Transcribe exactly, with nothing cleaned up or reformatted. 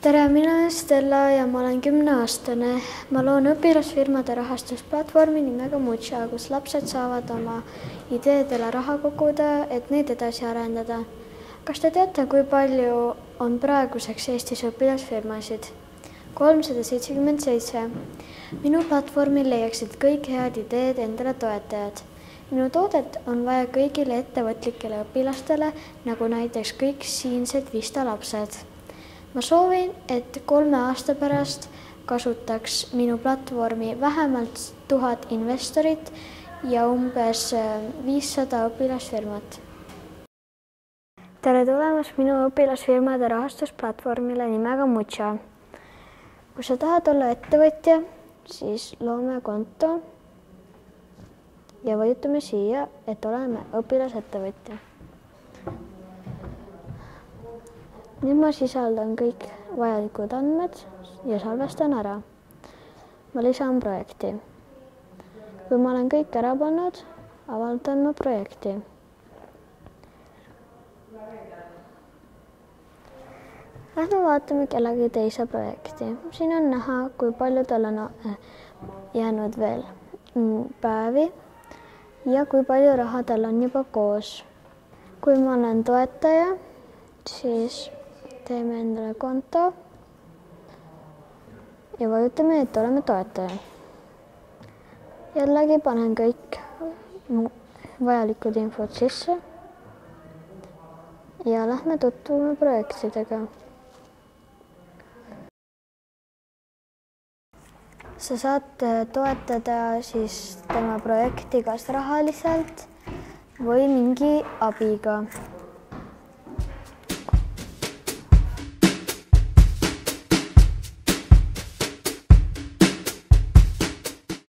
tere, mina olen Stella ja ma olen kümneaastane. Ma loon õpilasfirmade rahastusplatvormi nimega Mucha, kus lapsed saavad oma ideedele raha koguda, et neid edasi arendada. Kas te teate, kui palju on praeguseks Eestis õpilasfirmasid? kolmsada seitsekümmend seitse. Minu platvormil leiaksid kõik head ideed endale toetajad. Minu toodet on vaja kõigile ettevõtlikele õpilastele, nagu näiteks kõik siinsed Vista lapsed. Ma soovin, et kolme aasta pärast kasutaks minu platvormi vähemalt tuhat investorit ja umbes viissada õpilasfirmat. Tere tulemast minu õpilasfirmade rahastusplatvormile nimega Mucha. Kui sa tahad olla ettevõtja, siis loome konto ja vajutame siia, et oleme õpilasettevõtja. Nüüd ma sisaldan kõik vajalikud andmed ja salvestan ära. Ma lisan projekti. Kui ma olen kõik ära pannud, avaldan ma projekti. Lähme vaatame kellegi teise projekti. Siin on näha, kui palju tal on jäänud veel päevi ja kui palju raha tal on juba koos. Kui ma olen toetaja, siis teeme endale konto ja vajutame, et oleme toetaja. Jällegi panen kõik vajalikud infod sisse ja lähme tutvume projektidega. Sa saad toetada siis tema projekti kas rahaliselt või mingi abiga.